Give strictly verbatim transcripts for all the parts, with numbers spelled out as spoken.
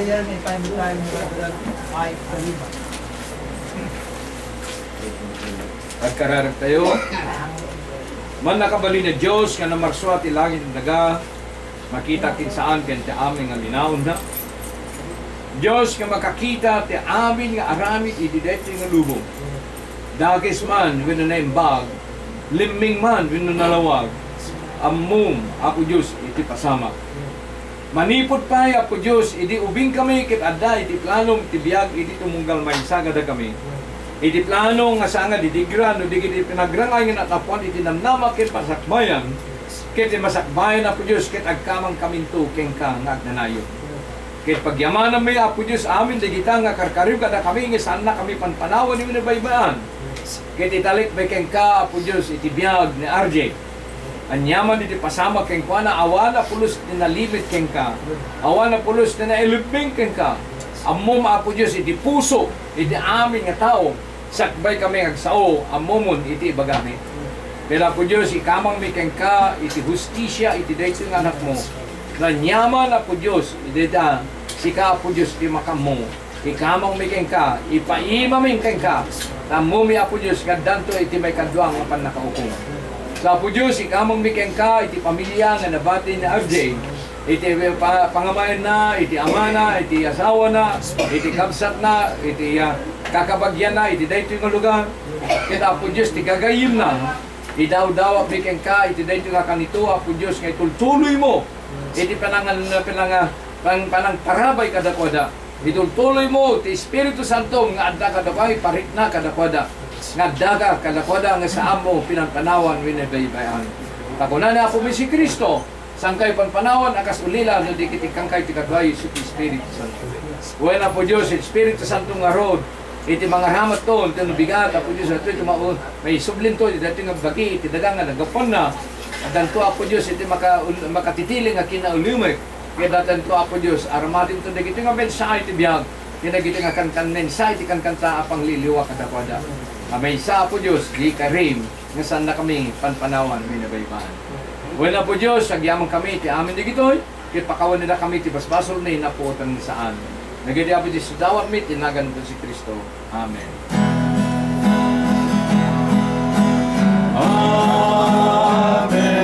Jeremy five times five sa lima. Pagkararap tayo. Man nakabali na Diyos nga namarswa ti langit ng daga, makita kin saan ken ti amin nga linaon na. Diyos nga makakita ti amin nga aramid ididete nga lubong. Dagis man wino na imbag, liming man wino nalawag, ammum ako Diyos iti pasama. Manipod pa ako Diyos, idi ubing kami kit adda iti planong iti biyag iti tumunggal may sagada kami. Iti plano nga sanga didigra no di iti pinagrangay nga natapuan iti namnama ket pasakbayan ket masakbayan apo Dios ket agkamang kaminto ken ka nga agnanayo. Ket pagyamanan mi apo Dios amin di kita nga karkariw kada kami nga saan na kami panpanawan ni minabaybaan. Ket italik bay ken ka apo Dios iti biag ni R J. Anyaman iti pasama ken kuana awana pulos ti nalimit ken ka. Awana pulos ti nailubing ken ka. Ammom apo Dios iti puso iti amin nga tao. Sakbay kami agsao ammomon iti bagami. Pero apo Dios ikamang mi ken ka iti hustisya iti daytoy nga anak mo. Nanyaman apo Dios iti da sika apo Dios ti makammo. Ikamang mi ken ka ipaima mi ken ka. Tammo mi apo Dios kaddanto iti may kadwang nga pannakaukom. Sa apo Dios ikamang mi ken ka iti pamilya nga nabati ni R J. Iti pangamayan na, iti ama na, iti asawa na, iti kabsat na, iti uh, kakabagyan na, iti dayto yung lugar. Kita apo Diyos, ti gagayim na, idaw-daw bikin ka, iti dayto nga kanito, apo Diyos, ngay tultuloy mo, iti panangan, panang, panang, panang parabay kadakwada. Itultuloy mo, ti Espiritu Santo, nga adda kadabay, parit na kadakwada. Nga daga kadakwada, nga sa amo, pinangpanawan, winabaybayan. Takunan na apo mi si Kristo, sangkay panpanawan akas ulila no di kiti kangkay ti kadwayo sa Espiritu Santo. Buena po Dios, Espiritu Santo nga rod iti mga hamat ton tino bigat apo Dios ato iti maun may sublin to iti dati nga bagi iti dagang nga nagapon na adanto apo Dios iti maka makatitiling nga kinaulimek kaya datanto apo Dios aramatin to dagiti nga mensahe iti biag kinagiti nga kankan mensahe iti kankanta apang liliwa kadakwada. Amay sa apo Dios di karim nga saan na kami panpanawan minabaybaan. Wala po Diyos, agyamang kami, ti amin di gitoy, kit pakawan nila kami, ti basbasol na inapuotan saan. Nagadi apo di sudawat mi, tinagan po si Kristo. Amen. Amen.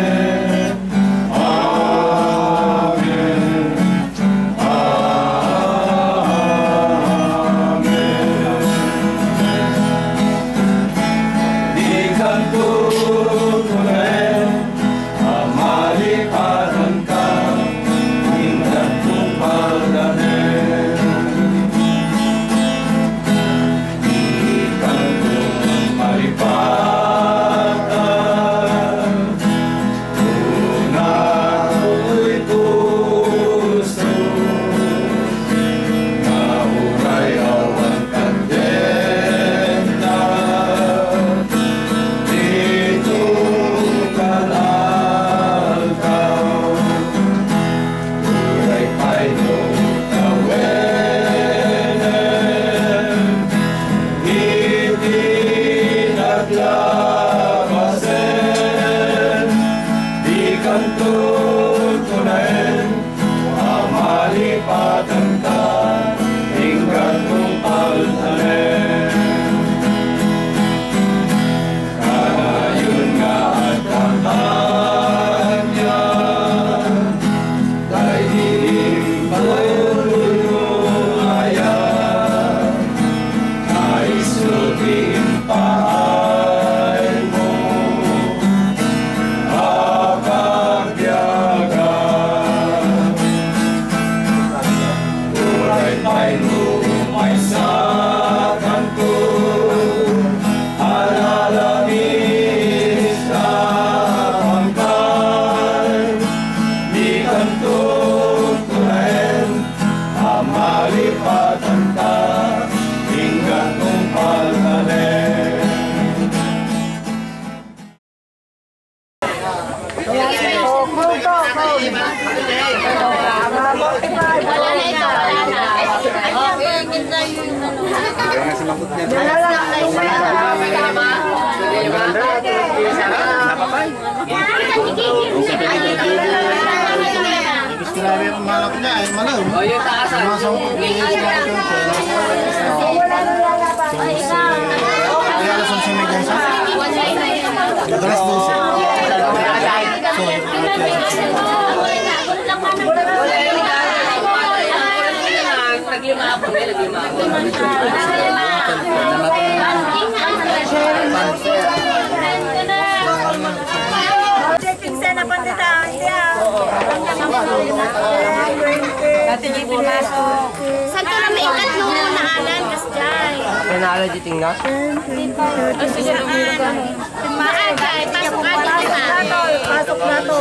Oh, yung taasan. Naglima ako, may naglima ako. Pinsan na pandita, hindi ah. Dati di pinasok. Saan ka na may ikatlo na alan, kasjay? Pinala di tingnan? O sige, maaga, ay pasok ka dito na. Pasok na to.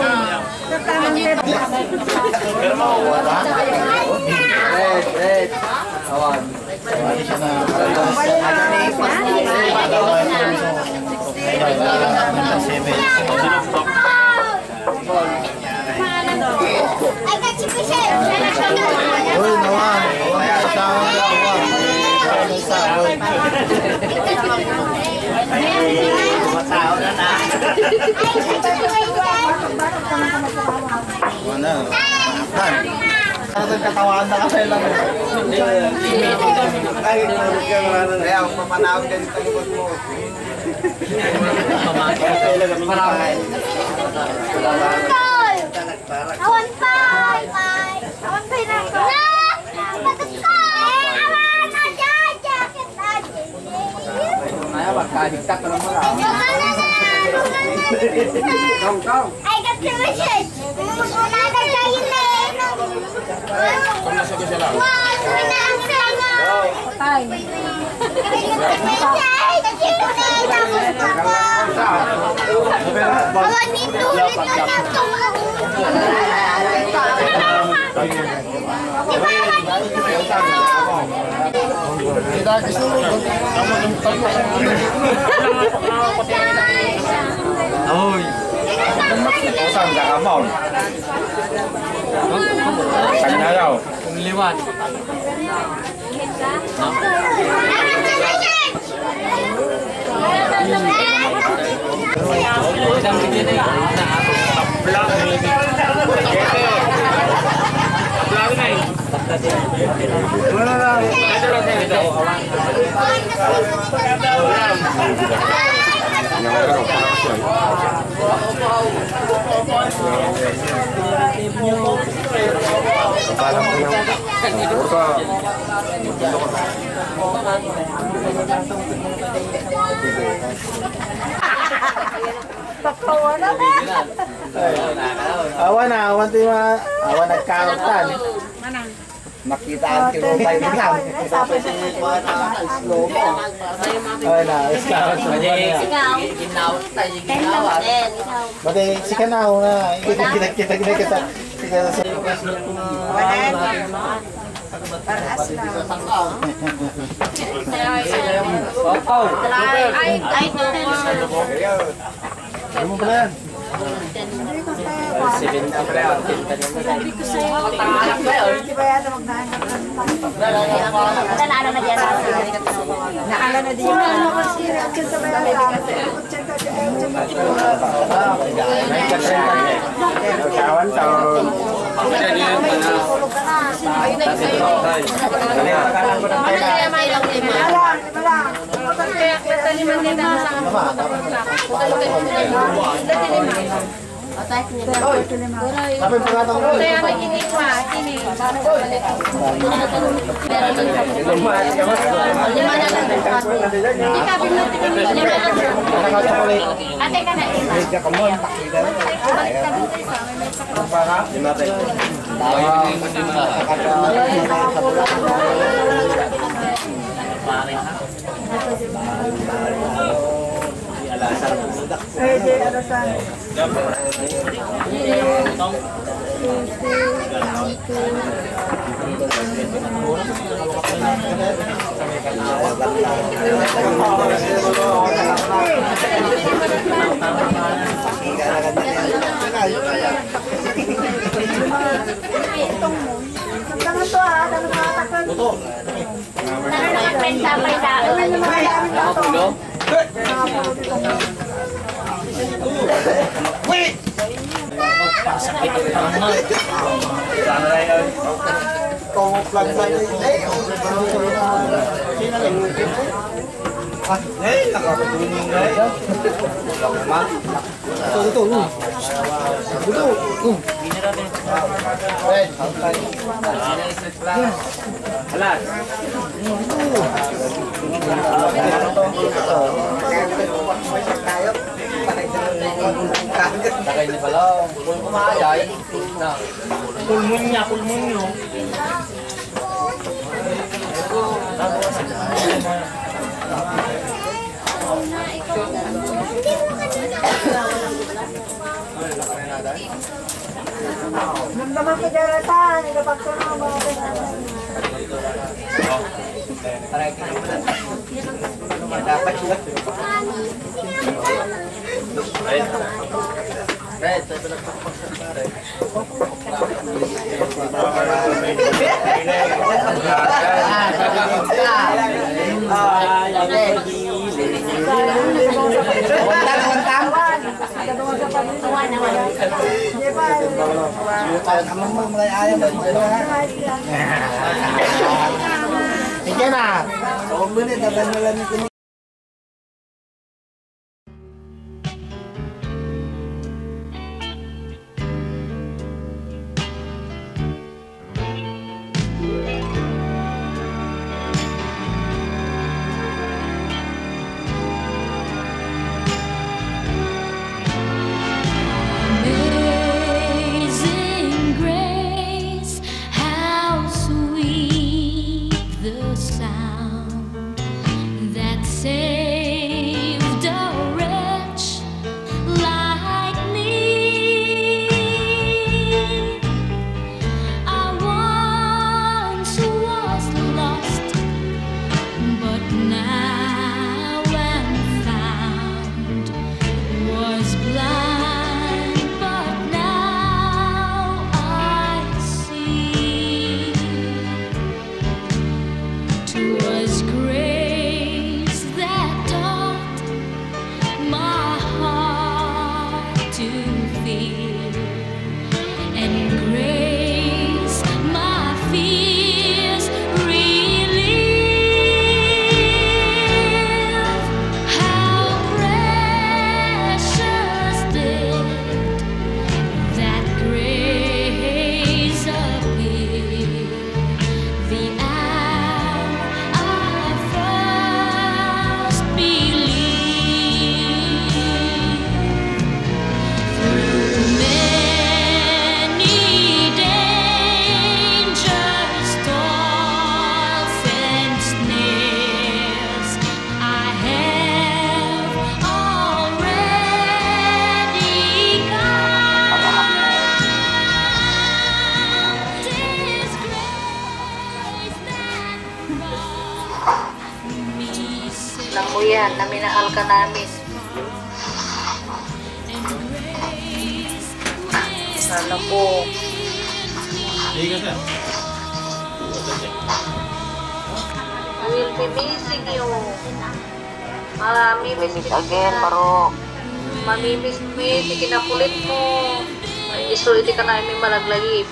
Red, red. Awan. Ay, kachipisay! Uy, nawan. Kasama niya, nawan. Isa, uy. Matao na na. Ano? Dan. Ano katawan na kasi lang. Ay, kaya ako papanawag ka dito likod mo. Marami. Awan pa! Awan pa na ako! Patas ko! Awan! Ayan! Jacket! Ay, magkahigtak ka lang mo lang. Kau, kau. Ay, kachipisay! Wala na kayo na eh! Wow! Wala ang sama! Ay! Kachipisay! Kachipisay! Awan nito! Ulit na lang ito! Kita gusto mo. Kamu ng tayo. Oy. Saan ka kamol? Saan na daw? Liwan. Isang bigyan na yun. Vlog na yun. Vlog na yun. Wala na. Pagkawa na ba? Awan na, awan tayo mga, awan nagkarotan. Makita ang tinupay mo lang. Tapos yung mga slow mo. Awan na, iskarotan sa mga niya. Ginawa tayo, ginawa. Bati, si Kanaw na, kita-kita kita kita sa Oh, Ay, ay, Ano mo pala yan? Di ba yan magnahanap ng Naala na dyan. naala na din yung ano kasi reaction sa bayan. Kawan taon. Ano kaya may lang lima? Kaya kita ni Manila sa Sabi pangatang mo. kaya naginig pa, kini. Lima na lang. Hindi ka binuti kami. Lima na lang. Nakakakulit. Ate ka na. Wait ka kamon. Balik ka dito sa amin. Para. Lima tayo. Eh, di, alasan. Tangan to ah, tangan mga takal. Tara na, friend, tapay na. Nakapulo? Wait! Pasakit ang tama. Sana na yun. Kung plan sa inyo, eh, sino lang? Ah, eh, nakakatuning na yun. Ito, ito, ito. Ito, ito. Red, outside. Alas. Takay ni pala. Kung kumayay. Pulmon niya, pulmon niyo. Namdaman ko daratan, ikapagkano ang mga ganyan. Red, Sige na. Huwag mo na, tatanalan ko. Amazing grace, how sweet the sound that saved a wretch like me. I once was lost, but now am found. Was blind, but now I see. 'Twas grace that taught my heart to feel, and grace my fears relieve. How precious did that grace appear the hour I first believed. Through many dangers, toils, and snares, I have already come. 'Tis grace that brought me safe, Alam mo yan, na minahal ka namin. and grace with Sana po. I will be missing you. Mamimiss kita again, Baro. Mamimiss mo yun, di kinakulit mo. Ay, iso, hindi ka namin malaglagip.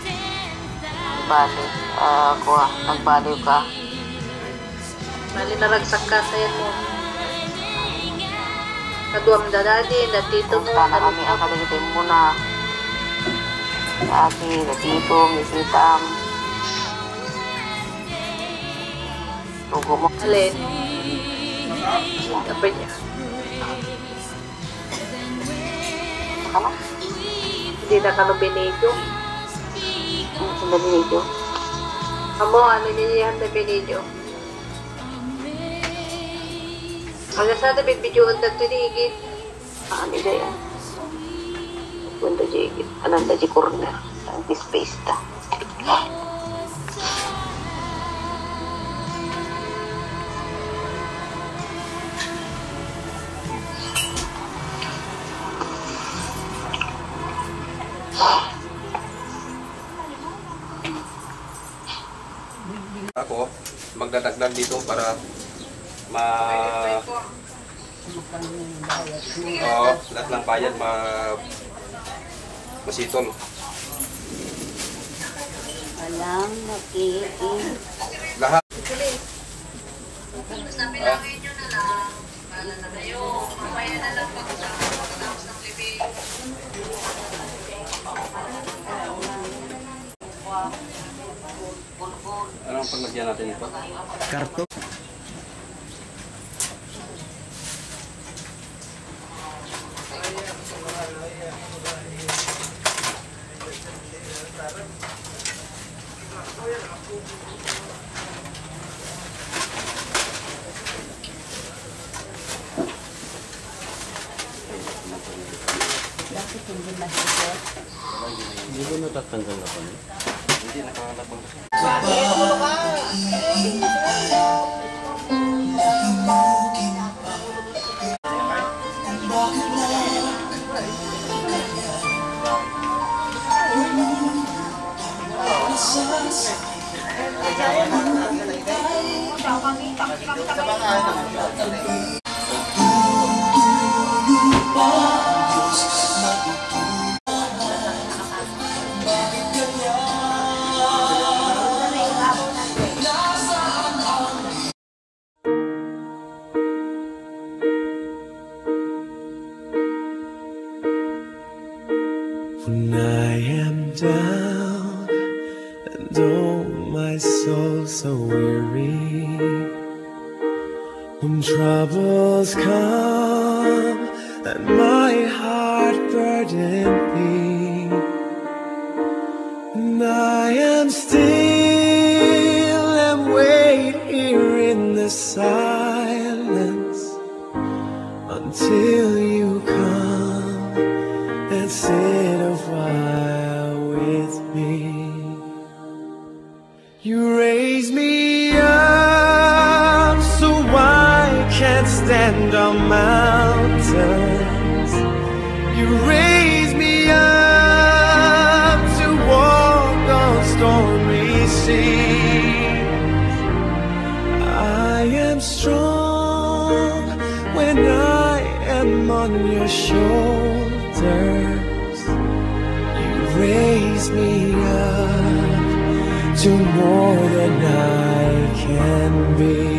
Bali, ah, kuha, nagbaliw ka. Bali, naragsak ka sa yan mo. Kaduam da dadi, datito mo. Sana kami ang kalimutin mo na. Aki, datito, misitam. Tugo mo. Alin? Apa niya? Ano? Hindi na ka no binidyo. Ano sa binidyo? Amo, ano niya na binidyo? Ang nasa natin binidyoan na tinigit. Ah, ano yan? Punta jigit. Ananda di corner. Anti space ta. Ako, magdadagdag dito para ma... Oo, lahat ng bayad ma... Masitol. Alam, nakikiin. Lahat. Bilangin nyo na lang. Para na kayo. Mamaya na lang pagkatapos ng libing. Anong paglagyan natin ito? Karto. Hindi ko natatanggal ako niya. Hindi nakakalapang. When I am down and oh my soul so weary, when troubles come and my heart burden me, and I am still and wait here in the silence until you come and sit a while with me. You raise me up so I can't stand on mountains. You raise me up to walk on stormy seas. I am strong when I am on your shoulders. You raise me up to more than I can be.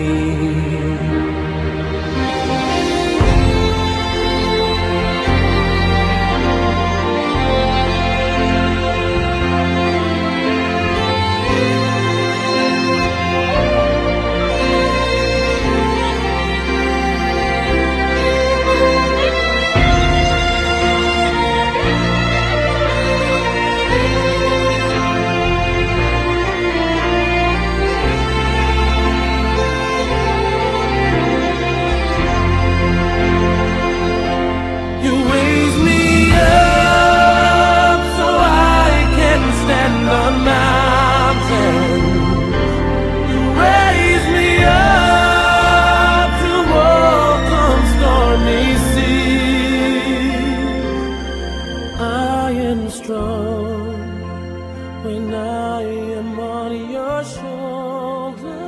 When I am on your shoulder.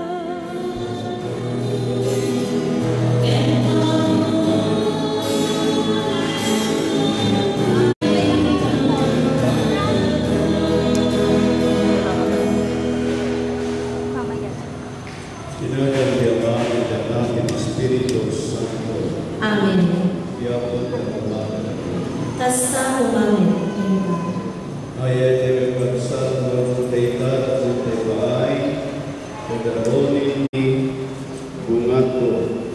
Sinabi ang Ama at ng Espiritu Santo. Amen. Iyapon ka naman. Tasa umamin. Ayat yang bersatu berkaitan dengan terbaik kedarun ini bungaku.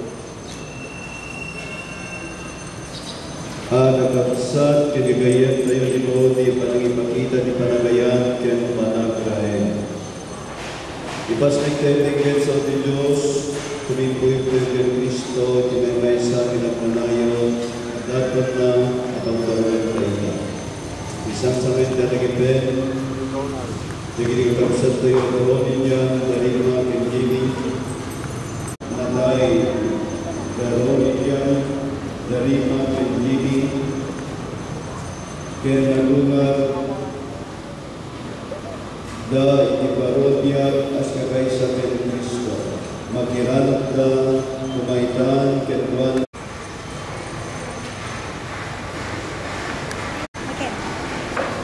Ada kapsat kedigayat tayo di bawah di panangipakita di panagayan ken panagrahe. Ipas nagtitingin sa Diyos, tumipuy ko ng Kristo, tinamay sa akin ang manayon, at dapat na atang karoon tayo. Isang sakit na nagipin, nagiging kapsat tayo ang karoon niya, dari mga pinjini, natay, karoon niya, dari mga pinjini, kaya nalungat, da iparodya as kagaysa ken Kristo makiranat da kumaitan ken Tuhan. Okay.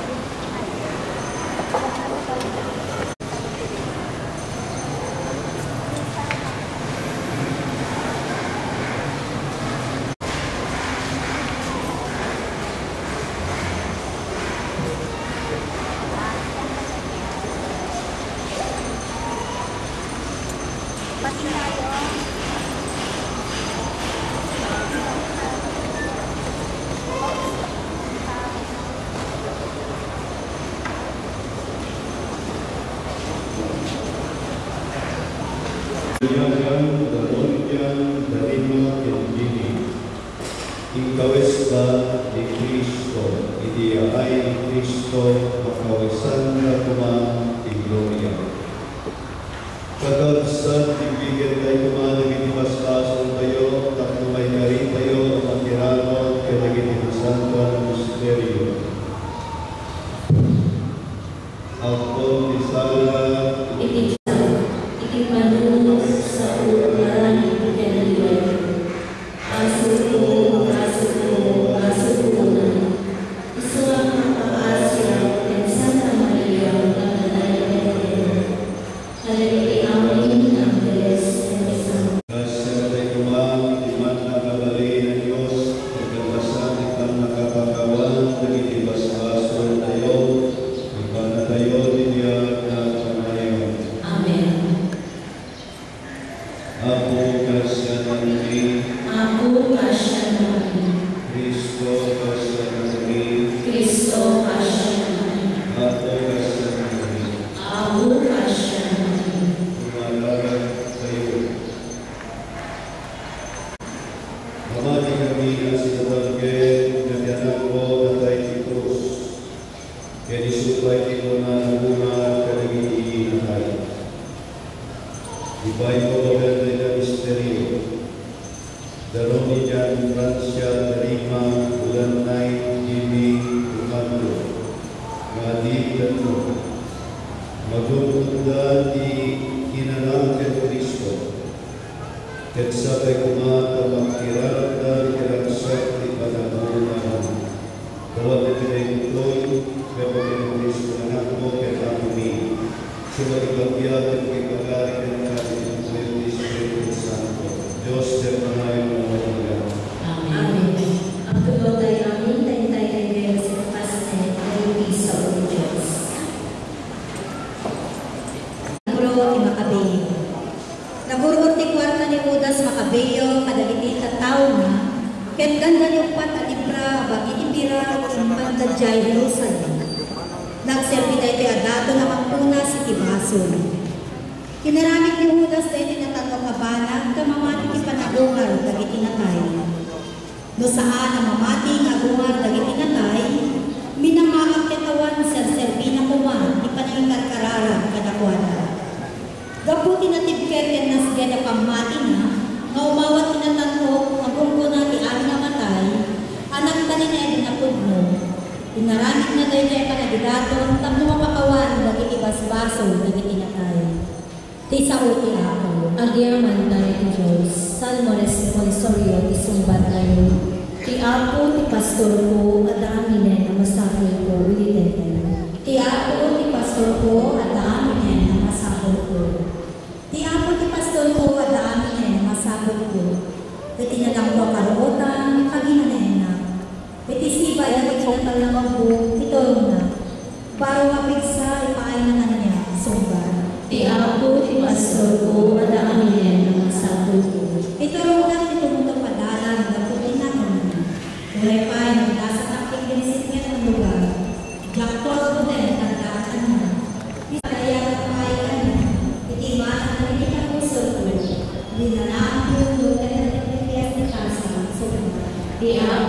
Pati tayo. Yagan, Daronian, Darima, Kendini. Ikaw esta ni Kristo, idia ay Kristo, makawisan na kumang di gloria. Kagagsan, ibigyan tayo kumang nagitimastasan tayo, at lumay na rin tayo, at makiranon, kaya nagitimasan ka ng misteryo. Ako, Isala, Ikipanunod sa ulan ikinaliwan. Asuko, asuko, asukunan. Isuang makaasya dan Santa Maria Magdalena. Halili amin ang Diyos ng isang. Kasya tayo kumang, iman na kabali ng Diyos, nagkatasan itang nakapagawan, nagitibas-bason tayo, iba na tayo niya na kanayon. Amen. Ako kasya namin, Aku kasya namin. Kristo kasya namin, Kristo kasya namin. ako kasya namin, Aku kasya namin. tumalarag tayo. Amati kami na sinabagay, nagyanang ko na tayo ni Cruz. Kaya nisupay ko na nabunga ka naging na tayo. Iba'y mo bagay na misteryo. Daroni dyan, Francia, Darima, Ulanay, Jimmy, Umando. Maditan mo. Magugunda di kinanang kay Kristo. Ket sabay kumata makiranda kiragsak di panamunan. Kawag na pinayutoy, kaya pagkakas Kristo anak mo kaya kami. Sumagibagyat at kipagari ka ng kami ng Pwede Espiritu Santo. Diyos, Diyan manayon na mga Amen. Ang tulog ay amin, tayong tayo kayo sa kapasan ay isa o Diyos. Naguro ni Makabeyo. Naguro ti kwarta ni Judas Makabeyo, kadalitin at tao na, kaya't ganda niyo pat at ibra, bagi ibira at imbanda jay Jerusalem. Nagserbi tayo kaya dato na magpuna si Tibason. Kinaramit ni Judas tayo na tanong kabanag, kamamati ki panagungar, dagiti natay. No saan ang mamati nga gungar, dagiti natay, minamaak katawan sa serbi na kuman, di pa nang karkarara kadakwada. Gaputi na tibkeken nas gana pamati na, nga umawat tinatanong, ang kungko na ti ari namatay, anak tani na edin na pugno. Inaramit na tayo kaya kanadidaton, tamno mapakawan, dagiti basbaso, dagiti natay. Ti sa uti ako, agyaman tayo ti Diyos, salmores ni Polisorio, ti sumbat tayo. Ti ako, ti pastor ko, at amine na masakol ko, ulitin. Ti ako, ti pastor ko, at amine na masakol ko. Ti ako, ti pastor ko, at amine na masakol ko. Iti na lang ko karotan, kaginanena. Iti siba, yan itinatang lang ako, ito na. Para mapigsa, ipakainan niya, sumbat. Ti ako, ti pastor ko, at amine na masakol ko. Ito lang ito mong padalan, daputin na naman. Kulay pa, yung nasa takting binisit niya ng lugar. Jaktos ko din, tandaan na. Isalayan at pahayan na. Itimaan na rin ang puso ko. Dinanaan ko yung lugar na nagpipiyas na kasa. Di ako,